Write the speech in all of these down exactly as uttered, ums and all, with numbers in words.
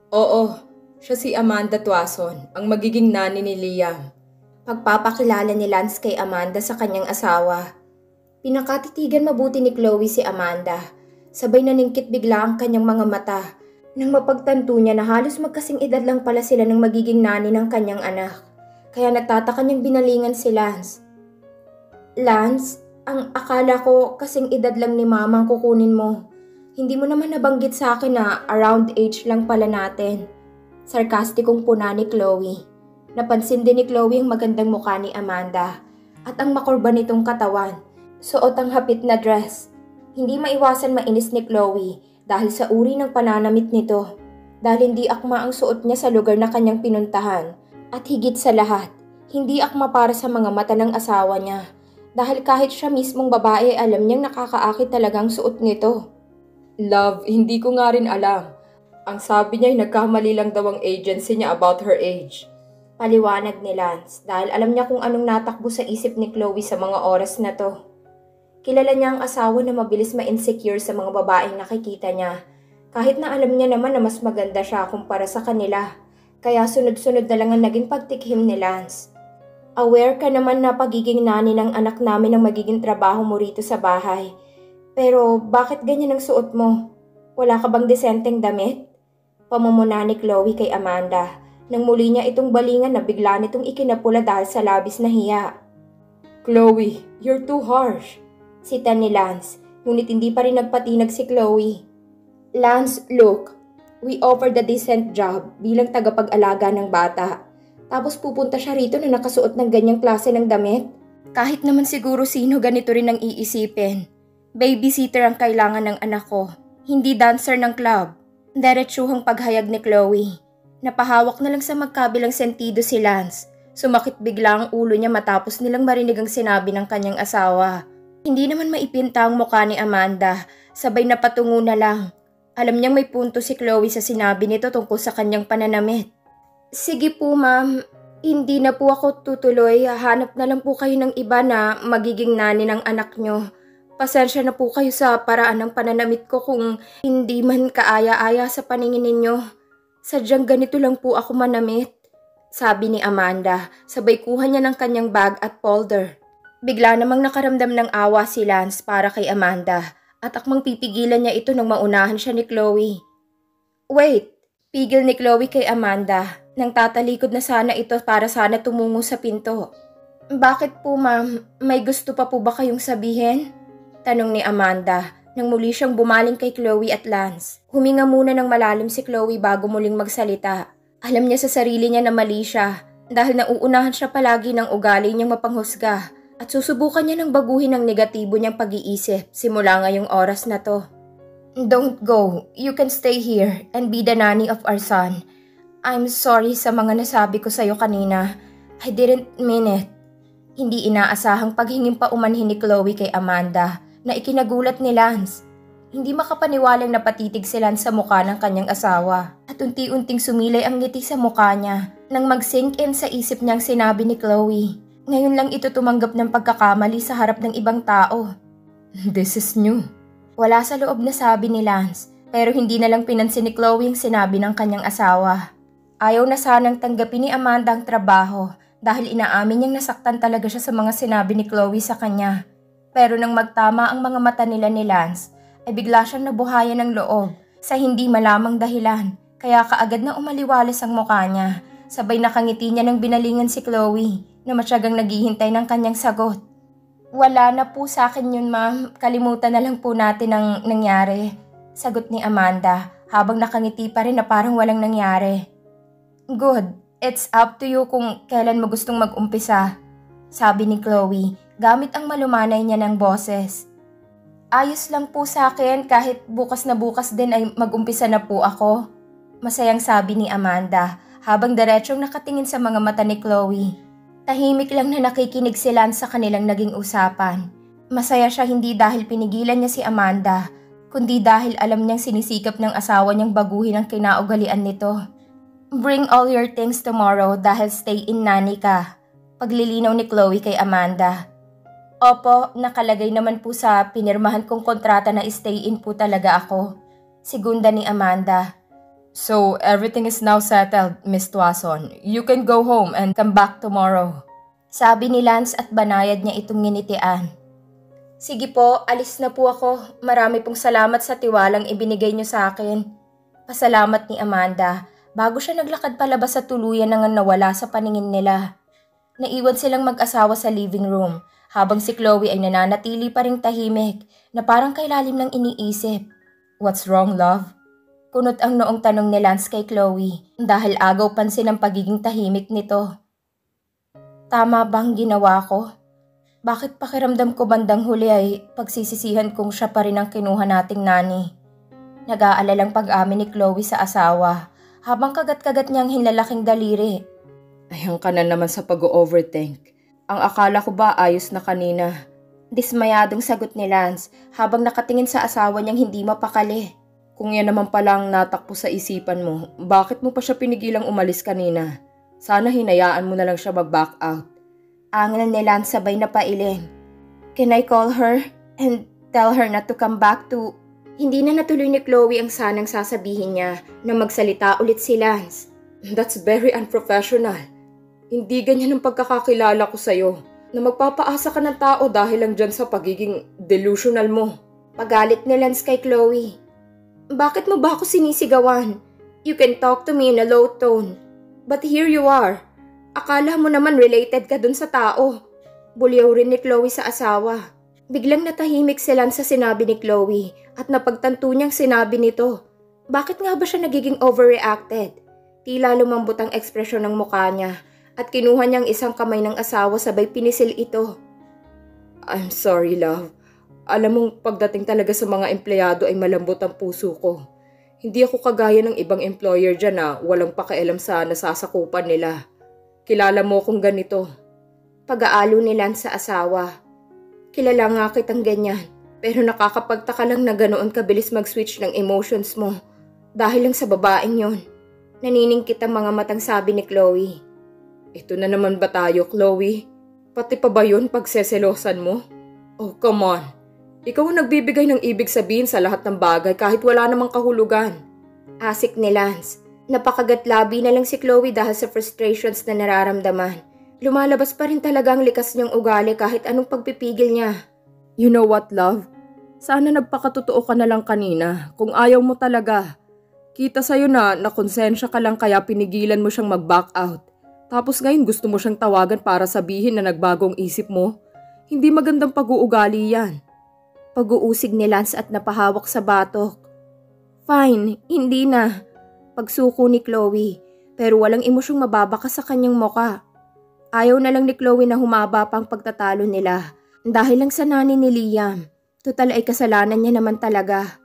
Oo, siya si Amanda Tuason, ang magiging nani ni Liam. Pagpapakilala ni Lance kay Amanda sa kanyang asawa. Pinakatitigan mabuti ni Chloe si Amanda. Sabay naningkit bigla ang kanyang mga mata nang mapagtanto niya na halos magkasing edad lang pala sila ng magiging nani ng kanyang anak. Kaya nagtataka niyang binalingan si Lance. Lance, ang akala ko kasing edad lang ni Mamang kukunin mo. Hindi mo naman nabanggit sa akin na around age lang pala natin. Sarkastikong puna ni Chloe. Napansin din ni Chloe ang magandang mukha ni Amanda at ang makurba nitong katawan. Suot ang hapit na dress. Hindi maiwasan mainis ni Chloe dahil sa uri ng pananamit nito. Dahil hindi akma ang suot niya sa lugar na kanyang pinuntahan. At higit sa lahat, hindi akma para sa mga mata ng asawa niya. Dahil kahit siya mismong babae alam niyang nakakaakit talagang suot nito. Love, hindi ko nga rin alam. Ang sabi niya ay nagkamali lang daw ang agency niya about her age. Paliwanag ni Lance dahil alam niya kung anong natakbo sa isip ni Chloe sa mga oras na to. Kilala niya ang asawa na mabilis ma-insecure sa mga babaeng nakikita niya. Kahit na alam niya naman na mas maganda siya kumpara sa kanila. Kaya sunod-sunod na lang ang naging pagtikhim ni Lance. Aware ka naman na pagiging nani ng anak namin ang magiging trabaho mo rito sa bahay. Pero bakit ganyan ang suot mo? Wala ka bang desenteng damit? Pamumuna ni Chloe kay Amanda nang muli niya itong balingan na bigla nitong ikinapula dahil sa labis na hiya. Chloe, you're too harsh. Sita ni Lance, ngunit hindi pa rin nagpatinag si Chloe. Lance, look, we offered a decent job bilang tagapag-alaga ng bata. Tapos pupunta siya rito na nakasuot ng ganyang klase ng damit? Kahit naman siguro sino ganito rin ang iisipin. Babysitter ang kailangan ng anak ko, hindi dancer ng club. Diretsuhang paghayag ni Chloe. Napahawak na lang sa magkabilang sentido si Lance. Sumakit bigla ang ulo niya matapos nilang marinig ang sinabi ng kanyang asawa. Hindi naman maipinta ang mukha ni Amanda, sabay na patungo na lang. Alam niyang may punto si Chloe sa sinabi nito tungkol sa kanyang pananamit. Sige po ma'am, hindi na po ako tutuloy. Hanap na lang po kayo ng iba na magiging nani ng anak niyo. Pasensya na po kayo sa paraan ng pananamit ko kung hindi man kaaya-aya sa paningin ninyo. Sadyang ganito lang po ako manamit, sabi ni Amanda, sabay kuha niya ng kanyang bag at folder. Bigla namang nakaramdam ng awa si Lance para kay Amanda at akmang pipigilan niya ito nang maunahan siya ni Chloe. Wait, pigil ni Chloe kay Amanda nang tatalikod na sana ito para sana tumungo sa pinto. Bakit po ma'am, may gusto pa po ba kayong sabihin? Tanong ni Amanda nang muli siyang bumaling kay Chloe at Lance. Huminga muna ng malalim si Chloe bago muling magsalita. Alam niya sa sarili niya na mali siya dahil nauunahan siya palagi ng ugali niyang mapanghusga at susubukan niya ng baguhin ang negatibo niyang pag-iisip simula ngayong oras na to. Don't go. You can stay here and be the nanny of our son. I'm sorry sa mga nasabi ko sa'yo kanina. I didn't mean it. Hindi inaasahang paghinging paumanhin ni Chloe kay Amanda na ikinagulat ni Lance. Hindi makapaniwalang napatitig si Lance sa mukha ng kanyang asawa at unti-unting sumilay ang ngiti sa mukha niya nang mag-sink in sa isip niyang sinabi ni Chloe. Ngayon lang ito tumanggap ng pagkakamali sa harap ng ibang tao. This is new. Wala sa loob na sabi ni Lance pero hindi na lang pinansin ni Chloe ang sinabi ng kanyang asawa. Ayaw na sanang tanggapin ni Amanda ang trabaho dahil inaamin niyang nasaktan talaga siya sa mga sinabi ni Chloe sa kanya. Pero nang magtama ang mga mata nila ni Lance, ay bigla siyang nabuhayan ng loob sa hindi malamang dahilan. Kaya kaagad na umaliwalas ang mukha niya. Sabay nakangiti niya nang binalingan si Chloe na matyagang naghihintay ng kanyang sagot. Wala na po sa akin yun ma'am, kalimutan na lang po natin ang nangyari. Sagot ni Amanda habang nakangiti pa rin na parang walang nangyari. Good, it's up to you kung kailan mo gustong mag-umpisa, sabi ni Chloe gamit ang malumanay niya ng boses. Ayos lang po sa akin kahit bukas na bukas din ay mag-umpisa na po ako. Masayang sabi ni Amanda habang diretsyong nakatingin sa mga mata ni Chloe. Tahimik lang na nakikinig si Lance sa kanilang naging usapan. Masaya siya hindi dahil pinigilan niya si Amanda, kundi dahil alam niyang sinisikap ng asawa niyang baguhin ang kinaugalian nito. Bring all your things tomorrow dahil stay-in nanny ka. Paglilinaw ni Chloe kay Amanda. Opo, nakalagay naman po sa pinirmahan kong kontrata na stay-in po talaga ako. Segunda ni Amanda. So, everything is now settled, Miss Tuason. You can go home and come back tomorrow. Sabi ni Lance at banayad niya itong nginitian. Sige po, alis na po ako. Marami pong salamat sa tiwalang ibinigay niyo sa akin. Pasalamat ni Amanda bago siya naglakad palabas sa tuluyan nang nawala sa paningin nila. Naiwan silang mag-asawa sa living room habang si Chloe ay nananatili pa ring tahimik na parang kay lalim ng iniisip. What's wrong, love? Kunot ang noong tanong ni Lance kay Chloe dahil agaw pansin ang pagiging tahimik nito. Tama bang ginawa ko? Bakit pakiramdam ko bandang huli ay pagsisisihan kong siya pa rin ang kinuha nating nani? Nag-aalalang pag-amin ni Chloe sa asawa habang kagat-kagat niyang hinlalaking daliri. Ayan ka na naman sa pag-overthink. Ang akala ko ba ayos na kanina? Dismayadong sagot ni Lance habang nakatingin sa asawa niyang hindi mapakali. Kung yan naman palang natakpo sa isipan mo, bakit mo pa siya pinigilang umalis kanina? Sana hinayaan mo na lang siya mag-back out. Angal ni Lance sabay na pailing. Can I call her and tell her not to come back to... Hindi na natuloy ni Chloe ang sanang sasabihin niya na magsalita ulit si Lance. That's very unprofessional. Hindi ganyan ang pagkakakilala ko sa'yo na magpapaasa ka ng tao dahil lang dyan sa pagiging delusional mo. Pagalit ni Lance kay Chloe. Bakit mo ba ako sinisigawan? You can talk to me in a low tone. But here you are. Akala mo naman related ka dun sa tao. Bulyaw rin ni Chloe sa asawa. Biglang natahimik si Lance sa sinabi ni Chloe at napagtanto niyang sinabi nito. Bakit nga ba siya nagiging overreacted? Tila lumambot ang ekspresyon ng mukha niya at kinuha niyang isang kamay ng asawa sabay pinisil ito. I'm sorry, love. Alam mong pagdating talaga sa mga empleyado ay malambot ang puso ko. Hindi ako kagaya ng ibang employer dyan na walang pakialam sa nasasakupan nila. Kilala mo kung ganito. Pag-aalo ni Lance sa asawa. Kilala nga kitang ganyan, pero nakakapagtaka lang na ganoon kabilis mag-switch ng emotions mo dahil lang sa babaeng yon. Naniningkit ang mga matang sabi ni Chloe. Ito na naman ba tayo, Chloe? Pati pa ba yun pagseselosan mo? Oh, come on. Ikaw ang nagbibigay ng ibig sabihin sa lahat ng bagay kahit wala namang kahulugan. Asik ni Lance. Napakagatlabi na lang si Chloe dahil sa frustrations na nararamdaman. Lumalabas pa rin talaga ang likas niyang ugali kahit anong pagpipigil niya. You know what, love? Sana nagpakatotoo ka na lang kanina kung ayaw mo talaga. Kita sa'yo na nakonsensya ka lang kaya pinigilan mo siyang mag-back out. Tapos ngayon gusto mo siyang tawagan para sabihin na nagbagong isip mo. Hindi magandang pag-uugali yan. Pag-uusig ni Lance at napahawak sa batok. Fine, hindi na. Pagsuko ni Chloe, pero walang emosyong mababaka sa kanyang muka. Ayaw na lang ni Chloe na humaba pang pagtatalo nila dahil lang sa nani ni Liam. Total ay kasalanan niya naman talaga.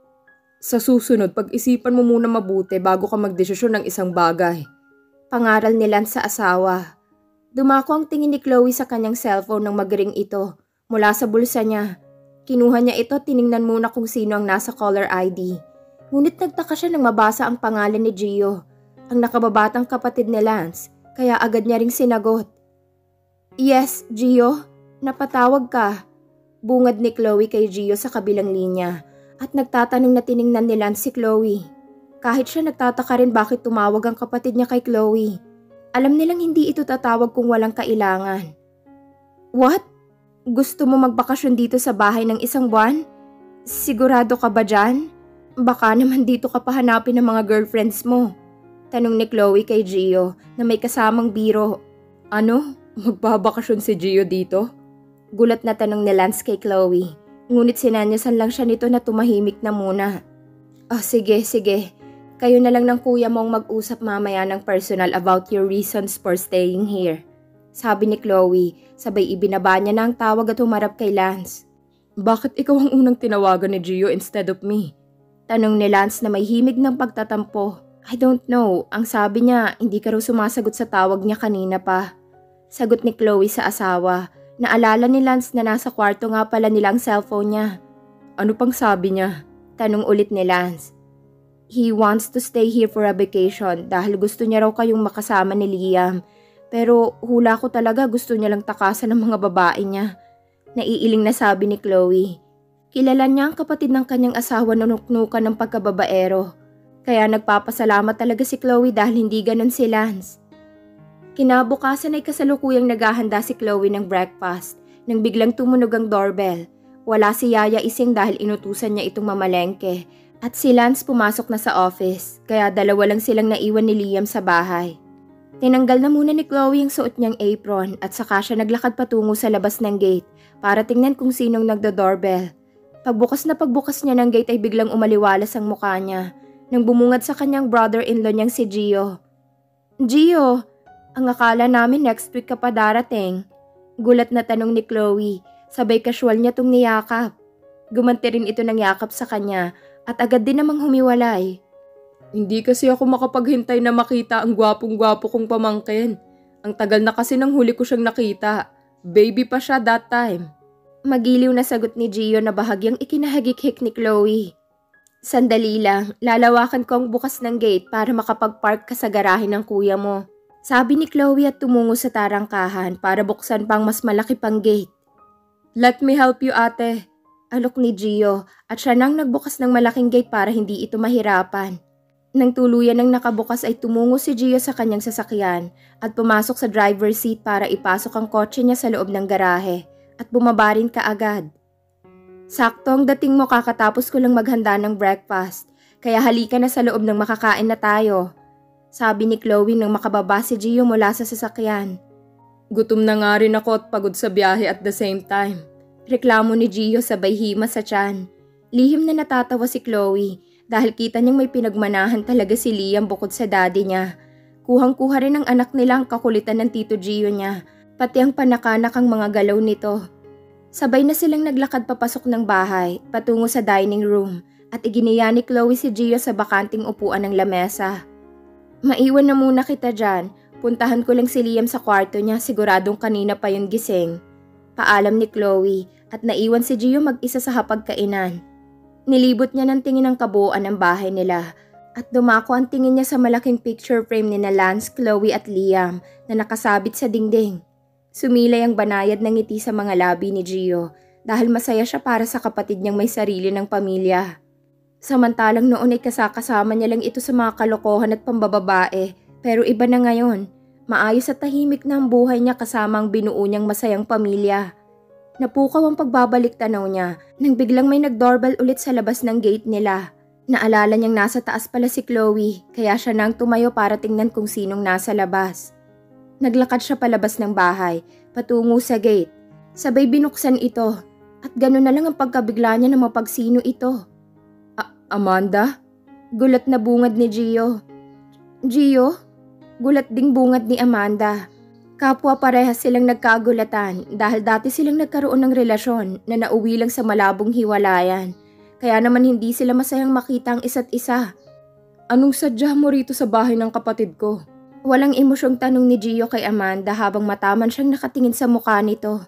Sa susunod, pag-isipan mo muna mabuti bago ka magdesisyon ng isang bagay. Pangaral ni Lance sa asawa. Dumako ang tingin ni Chloe sa kanyang cellphone nang magring ito mula sa bulsa niya. Kinuha niya ito, tiningnan muna kung sino ang nasa caller I D. Ngunit nagtaka siya nang mabasa ang pangalan ni Gio, ang nakababatang kapatid ni Lance, kaya agad niya ring sinagot. Yes, Gio, napatawag ka. Bungad ni Chloe kay Gio sa kabilang linya at nagtatanong na tiningnan ni Lance si Chloe. Kahit siya nagtataka rin bakit tumawag ang kapatid niya kay Chloe. Alam nilang hindi ito tatawag kung walang kailangan. What? Gusto mo magbakasyon dito sa bahay ng isang buwan? Sigurado ka ba dyan? Baka naman dito ka pahanapin ng mga girlfriends mo. Tanong ni Chloe kay Gio na may kasamang biro. Ano? Magbabakasyon si Gio dito? Gulat na tanong ni Lance kay Chloe. Ngunit sinanyasan lang siya nito na tumahimik na muna. Ah, sige, sige. Kayo na lang ng kuya mong mag-usap mamaya ng personal about your reasons for staying here. Sabi ni Chloe, sabay ibinaba niya na ang tawag at humarap kay Lance. Bakit ikaw ang unang tinawagan ni Gio instead of me? Tanong ni Lance na may himig ng pagtatampo. I don't know, ang sabi niya hindi ka raw sumasagot sa tawag niya kanina pa. Sagot ni Chloe sa asawa. Naalala ni Lance na nasa kwarto nga pala nila ang cellphone niya. Ano pang sabi niya? Tanong ulit ni Lance. He wants to stay here for a vacation dahil gusto niya raw kayong makasama ni Liam. Pero hula ko talaga gusto niya lang takasan ng mga babae niya. Naiiling na sabi ni Chloe. Kilala niya ang kapatid ng kanyang asawa na nuknukan ng pagkababaero. Kaya nagpapasalamat talaga si Chloe dahil hindi ganon si Lance. Kinabukasan ay kasalukuyang naghahanda si Chloe ng breakfast nang biglang tumunog ang doorbell. Wala si Yaya Ising dahil inutusan niya itong mamalengke at si Lance pumasok na sa office kaya dalawa lang silang naiwan ni Liam sa bahay. Tinanggal na muna ni Chloe ang suot niyang apron at saka siya naglakad patungo sa labas ng gate para tingnan kung sinong nagdo-doorbell. Pagbukas na pagbukas niya ng gate ay biglang umaliwalas ang mukha niya nang bumungad sa kanyang brother-in-law niyang si Gio. Gio, ang akala namin next week ka pa darating. Gulat na tanong ni Chloe, sabay casual niya tong niyakap. Gumanti rin ito ng yakap sa kanya at agad din namang humiwalay. Hindi kasi ako makapaghintay na makita ang gwapong-gwapo kong pamangkin. Ang tagal na kasi nang huli ko siyang nakita. Baby pa siya that time. Magiliw na sagot ni Gio na bahagyang ikinahagik-hik ni Chloe. Sandali lang, lalawakan ko ang bukas ng gate para makapag-park ka sa garahe ng kuya mo. Sabi ni Chloe at tumungo sa tarangkahan para buksan pang mas malaki pang gate. Let me help you, ate. Alok ni Gio at siya nang nagbukas ng malaking gate para hindi ito mahirapan. Nang tuluyan ng nakabukas ay tumungo si Gio sa kanyang sasakyan at pumasok sa driver's seat para ipasok ang kotse niya sa loob ng garahe at bumaba rin kaagad. Saktong dating mo kakatapos ko lang maghanda ng breakfast, kaya halika na sa loob ng makakain na tayo. Sabi ni Chloe nang makababa si Gio mula sa sasakyan. Gutom na nga rin ako at pagod sa biyahe at the same time. Reklamo ni Gio sabay hima sa tiyan. Lihim na natatawa si Chloe dahil kita niyang may pinagmanahan talaga si Liam bukod sa daddy niya. Kuhang-kuha rin ng anak nila ang kakulitan ng Tito Gio niya, pati ang panakanak ang mga galaw nito. Sabay na silang naglakad papasok ng bahay, patungo sa dining room, at iginiya ni Chloe si Gio sa bakanting upuan ng lamesa. Maiwan na muna kita dyan, puntahan ko lang si Liam sa kwarto niya, siguradong kanina pa yun gising. Paalam ni Chloe at naiwan si Gio mag-isa sa hapagkainan. Nilibot niya ng tingin ang kabuuan ng bahay nila at dumako ang tingin niya sa malaking picture frame ni na Lance, Chloe at Liam na nakasabit sa dingding. Sumilay ang banayad ng ngiti sa mga labi ni Gio dahil masaya siya para sa kapatid niyang may sarili ng pamilya. Samantalang noon ay kasakasama niya lang ito sa mga kalokohan at pambababae, pero iba na ngayon. Maayos at tahimik na ang buhay niya kasama ang binuo niyang masayang pamilya. Napukaw ang pagbabalik tanaw niya nang biglang may nag-doorbell ulit sa labas ng gate nila. Naalala niyang nasa taas pala si Chloe, kaya siya nang tumayo para tingnan kung sinong nasa labas. Naglakad siya palabas ng bahay, patungo sa gate. Sabay binuksan ito, at gano'n na lang ang pagkabigla niya na mapagsino ito. A- Amanda? Gulat na bungad ni Gio. Gio? Gulat ding bungad ni Amanda. Kapwa parehas silang nagkagulatan dahil dati silang nagkaroon ng relasyon na nauwi lang sa malabong hiwalayan. Kaya naman hindi sila masayang makita ang isa't isa. Anong sadya mo rito sa bahay ng kapatid ko? Walang emosyong tanong ni Gio kay Amanda habang mataman siyang nakatingin sa mukha nito.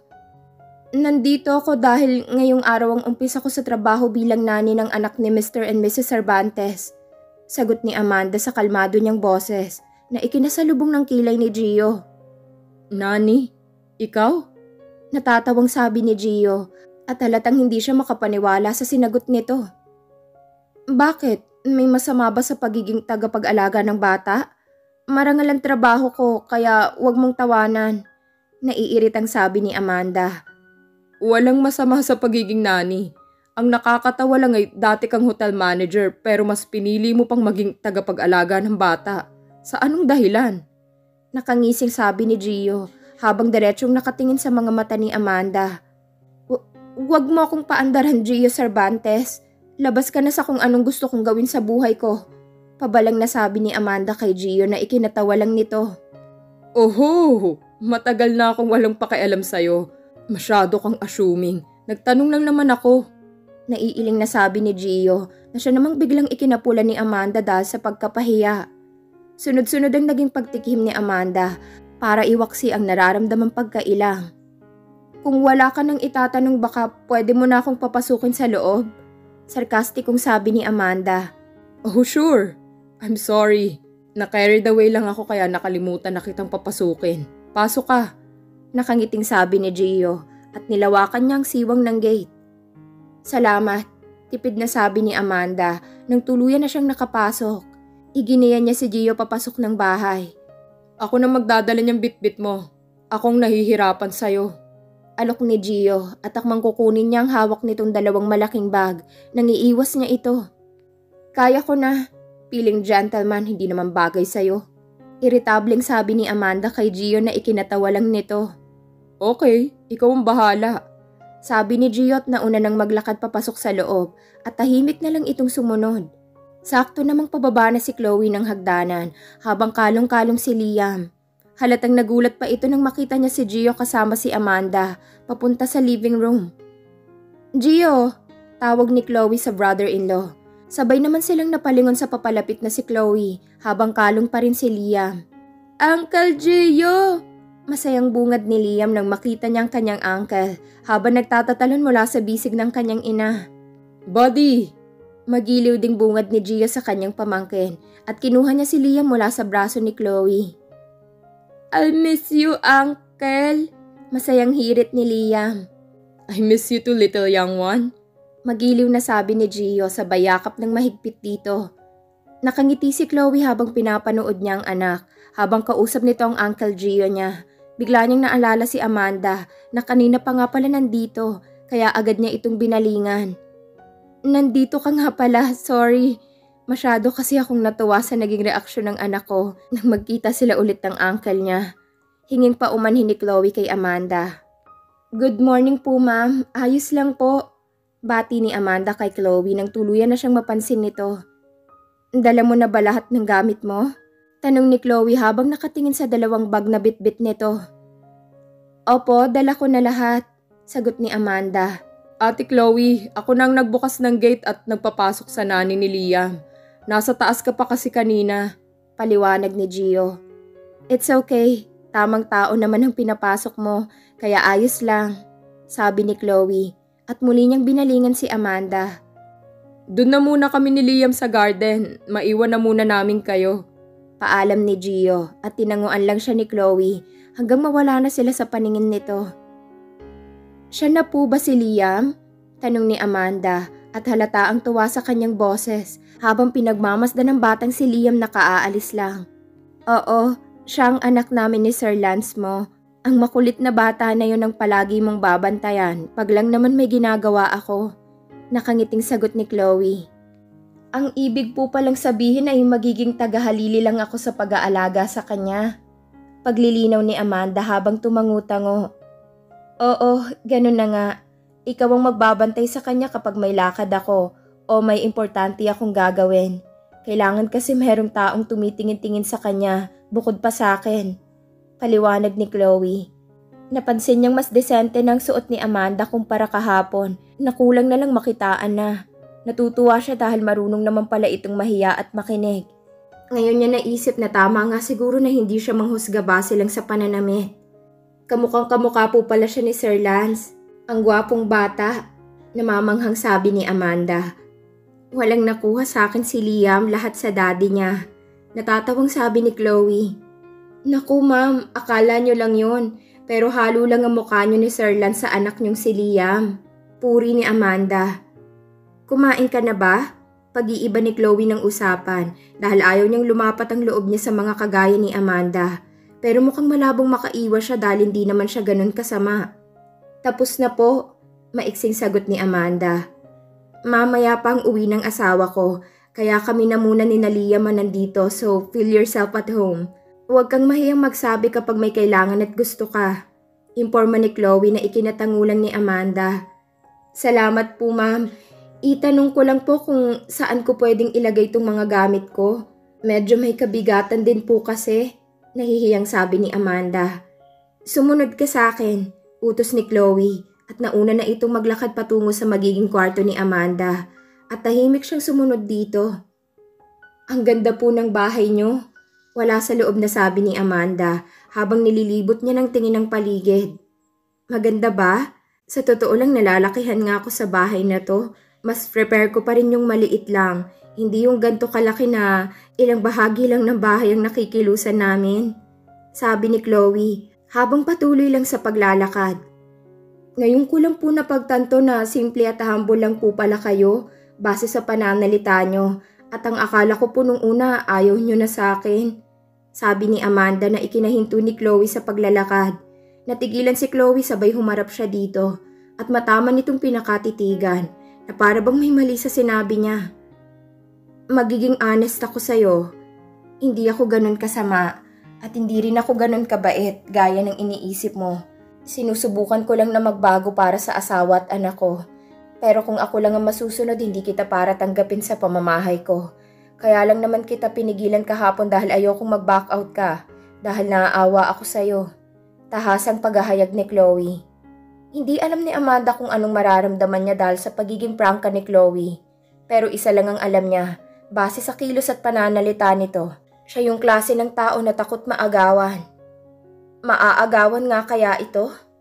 Nandito ako dahil ngayong araw ang umpisa ko sa trabaho bilang nani ng anak ni Mister and Missus Cervantes. Sagot ni Amanda sa kalmado niyang boses na ikinasalubong ng kilay ni Gio. Nani? Ikaw? Natatawang sabi ni Gio at halatang hindi siya makapaniwala sa sinagot nito. Bakit? May masama ba sa pagiging tagapag-alaga ng bata? Marangal ang trabaho ko kaya wag mong tawanan. Naiiritang sabi ni Amanda. Walang masama sa pagiging nani. Ang nakakatawa lang ay dati kang hotel manager pero mas pinili mo pang maging tagapag-alaga ng bata. Sa anong dahilan? Nakangising sabi ni Gio habang diretsong nakatingin sa mga mata ni Amanda. Huwag mo akong paandaran, Gio Cervantes. Labas ka na sa kung anong gusto kong gawin sa buhay ko. Pabalang nasabi ni Amanda kay Gio na ikinatawa lang nito. Oho, matagal na akong walang pakialam sa'yo. Masyado kang assuming. Nagtanong lang naman ako. Naiiling nasabi ni Gio na siya namang biglang ikinapula ni Amanda dahil sa pagkapahiya. Sunod-sunod ang naging pagtikim ni Amanda para iwaksi ang nararamdamang pagkailang. Kung wala ka nang itatanong baka pwede mo na akong papasukin sa loob? Sarkastikong sabi ni Amanda. Oh sure, I'm sorry. Na-carried away lang ako kaya nakalimutan na kitang papasukin. Pasok ka. Nakangiting sabi ni Gio at nilawakan niya ang siwang ng gate. Salamat. Tipid na sabi ni Amanda nang tuluyan na siyang nakapasok. Iginiya niya si Gio papasok ng bahay. Ako na magdadala niyang bitbit mo. Akong nahihirapan sa'yo. Alok ni Gio at akmang kukunin niya ang hawak nitong dalawang malaking bag nang iiwas niya ito. Kaya ko na. Piling gentleman, hindi naman bagay sa'yo. Iritableng sabi ni Amanda kay Gio na ikinatawa lang nito. Okay, ikaw ang bahala. Sabi ni Gio at nauna nang maglakad papasok sa loob at tahimik na lang itong sumunod. Sakto namang pababa na si Chloe ng hagdanan habang kalong-kalong si Liam. Halatang nagulat pa ito nang makita niya si Gio kasama si Amanda papunta sa living room. Gio! Tawag ni Chloe sa brother-in-law. Sabay naman silang napalingon sa papalapit na si Chloe habang kalong pa rin si Liam. Uncle Gio! Masayang bungad ni Liam nang makita niya ang kanyang uncle habang nagtatatalon mula sa bisig ng kanyang ina. Buddy! Magiliw ding bungad ni Gio sa kanyang pamangkin at kinuha niya si Liam mula sa braso ni Chloe. I miss you, uncle! Masayang hirit ni Liam. I miss you too, little young one. Magiliw na sabi ni Gio sa bayakap ng mahigpit dito. Nakangiti si Chloe habang pinapanood niya ang anak habang kausap nito ang Uncle Gio niya. Bigla niyang naalala si Amanda na kanina pa nga pala nandito kaya agad niya itong binalingan. Nandito ka nga pala, sorry. Masyado kasi akong natuwa sa naging reaksyon ng anak ko nang magkita sila ulit ng uncle niya. Hinging pa umanhin ni Chloe kay Amanda. Good morning po ma'am, ayos lang po. Bati ni Amanda kay Chloe nang tuluyan na siyang mapansin nito. Dala mo na ba lahat ng gamit mo? Tanong ni Chloe habang nakatingin sa dalawang bag na bitbit nito. Opo, dala ko na lahat, sagot ni Amanda. Ate Chloe, ako nang nagbukas ng gate at nagpapasok sa nani ni Liam. Nasa taas ka pa kasi kanina, paliwanag ni Gio. It's okay, tamang tao naman ang pinapasok mo, kaya ayos lang, sabi ni Chloe at muli niyang binalingan si Amanda. Doon na muna kami ni Liam sa garden, maiwan na muna namin kayo. Paalam ni Gio at tinanguan lang siya ni Chloe hanggang mawala na sila sa paningin nito. Siya na po ba si Liam? Tanong ni Amanda at halata ang tuwa sa kanyang boses habang pinagmamasdan ng batang si Liam na kaaalis lang. Oo, siya ang anak namin ni Sir Lance mo. Ang makulit na bata na yun ang palagi mong babantayan pag lang naman may ginagawa ako. Nakangiting sagot ni Chloe. Ang ibig po palang sabihin ay magiging tagahalili lang ako sa pag-aalaga sa kanya. Paglilinaw ni Amanda habang tumangutango. Oo, ganun na nga. Ikaw ang magbabantay sa kanya kapag may lakad ako o may importante akong gagawin. Kailangan kasi mayroong taong tumitingin-tingin sa kanya bukod pa sa akin. Paliwanag ni Chloe. Napansin niyang mas desente ng suot ni Amanda kumpara kahapon na kulang na lang makitaan na. Natutuwa siya dahil marunong naman pala itong mahiya at makinig. Ngayon niya naisip na tama nga siguro na hindi siya manghusga base lang sa pananamit. Kamukhang kamukha po pala siya ni Sir Lance. Ang gwapong bata, namamanghang sabi ni Amanda. Walang nakuha sa akin si Liam, lahat sa daddy niya. Natatawang sabi ni Chloe. Naku ma'am, akala niyo lang yun. Pero halo lang ang mukha niyo ni Sir Lance sa anak niyong si Liam. Puri ni Amanda. Kumain ka na ba? Pag-iiba ni Chloe ng usapan dahil ayaw niyang lumapat ang loob niya sa mga kagaya ni Amanda. Pero mukhang malabong makaiwas siya dahil hindi naman siya ganun kasama. Tapos na po, maiksing sagot ni Amanda. Mamaya pang uwi ng asawa ko, kaya kami na muna ni Nalia man nandito so feel yourself at home. Huwag kang mahiyang magsabi kapag may kailangan at gusto ka. Imporma ni Chloe na ikinatangulang ni Amanda. Salamat po ma'am. Itanong ko lang po kung saan ko pwedeng ilagay itong mga gamit ko. Medyo may kabigatan din po kasi, nahihiyang sabi ni Amanda. Sumunod ka sa akin, utos ni Chloe at nauna na itong maglakad patungo sa magiging kwarto ni Amanda at tahimik siyang sumunod dito. Ang ganda po ng bahay niyo. Wala sa loob na sabi ni Amanda habang nililibot niya ng tingin ng paligid. Maganda ba? Sa totoo lang nalalakihan nga ako sa bahay na to. Mas prepare ko pa rin yung maliit lang, hindi yung ganto kalaki na ilang bahagi lang ng bahay ang nakikilusan namin. Sabi ni Chloe, habang patuloy lang sa paglalakad. Ngayon ko lang po napagtanto na simple at humble lang po pala kayo. base sa pananalita nyo. At ang akala ko po nung una ayaw nyo na sa akin. Sabi ni Amanda na ikinahinto ni Chloe sa paglalakad. Natigilan si Chloe sabay humarap siya dito at matama nitong pinakatitigan na para bang may mali sa sinabi niya. Magiging honest ako sa'yo. Hindi ako ganun kasama at hindi rin ako ganun kabait gaya ng iniisip mo. Sinusubukan ko lang na magbago para sa asawa at anak ko. Pero kung ako lang ang masusunod, hindi kita para tanggapin sa pamamahay ko. Kaya lang naman kita pinigilan kahapon dahil ayokong mag-back out ka. Dahil naaawa ako sa'yo. Tahasang paghahayag ni Chloe. Hindi alam ni Amanda kung anong mararamdaman niya dahil sa pagiging prangka ni Chloe. Pero isa lang ang alam niya, base sa kilos at pananalita nito. Siya yung klase ng tao na takot maagawan. Maaagawan nga kaya ito?